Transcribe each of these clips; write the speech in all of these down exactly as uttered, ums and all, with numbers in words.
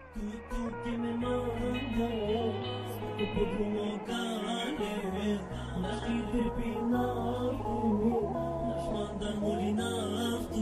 Tu, tu che mi manda, sto per un locale, nasci per pinartu, naš mandar moli naftu,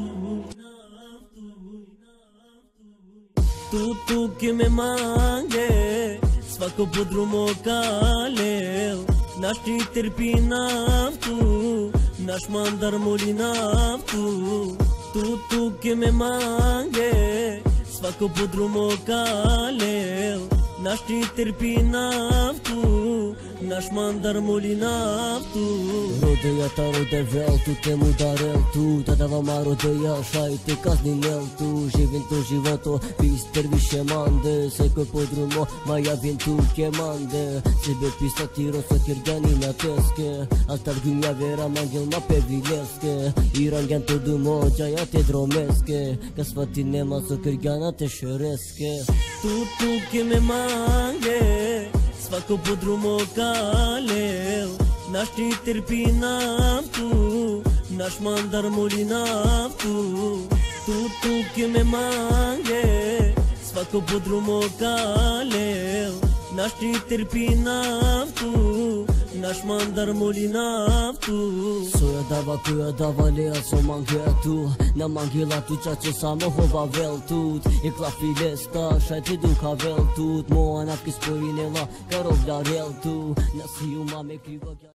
tu, tu che mi mange, svako po drumo kalel, našli trpi naftu, naš mandar moli naftu, tu, tu che mi mange, svako po drumo kalel, našli trpi naftu, naš mandar moli naftu. Rodeja ta rode vel tu te mudarel tu, tada vama rodeja šaj te kazni nel tu, živim tu životo, pister više mande, seko podrumo, maja vin tu ke mande, sebe pisati roso kirgani na teske, altar gumja vera mangel ma pevileske, irangen to dumo, jaja te dromeske, kasvati nema so kirgana te šereske. Tu, tu che me mange, svako po drumo kalel, našli trpi naftu, naš mandar moli naftu. Tu, tu che me mange, svako po drumo kalel, našli trpi naftu, naš mandar moli naftu. Soja dava kuja dava lea so mangetu, na mangela tu qa që sa mo hova veltut, e klafi lesta shaj ti duka veltut, moa na kis përin e la karov la reltu, nasi ju ma me kriva